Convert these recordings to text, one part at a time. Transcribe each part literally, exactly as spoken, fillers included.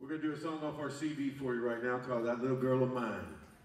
going to do a song off our C D for you right now called That Little Girl of Mine.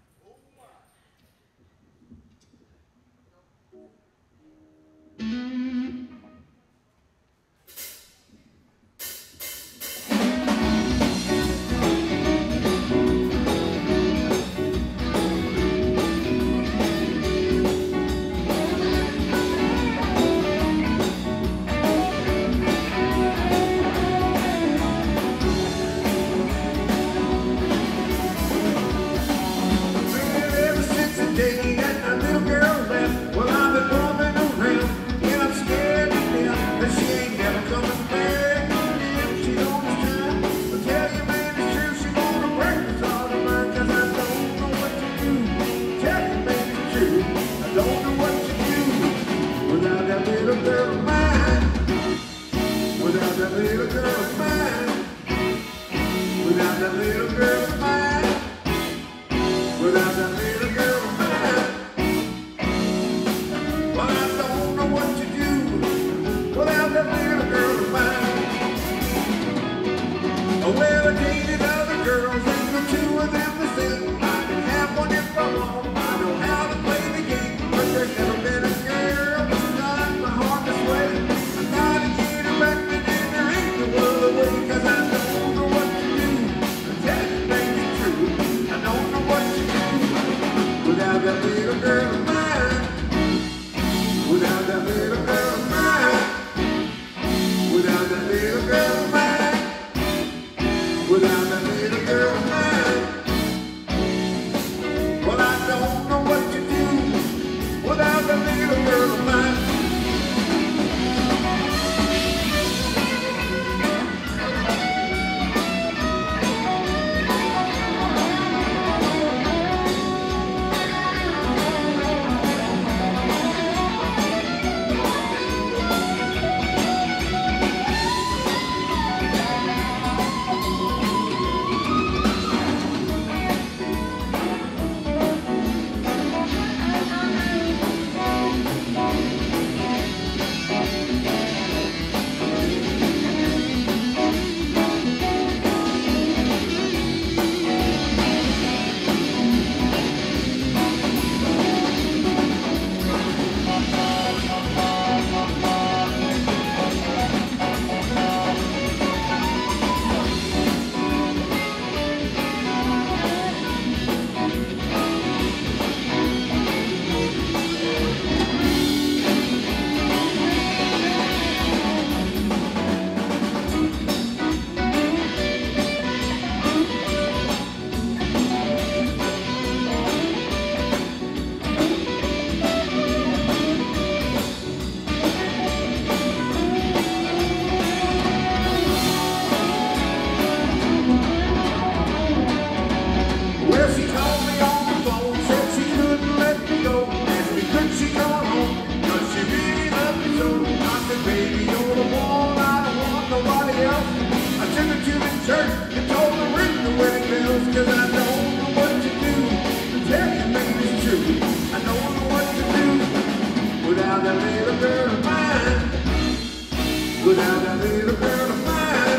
Without that little girl of mine,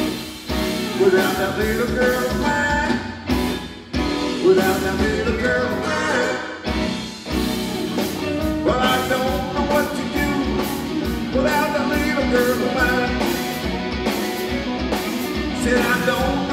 without that little girl of mine, without that little girl of mine. Well, I don't know what to do without that little girl of mine. Said I don't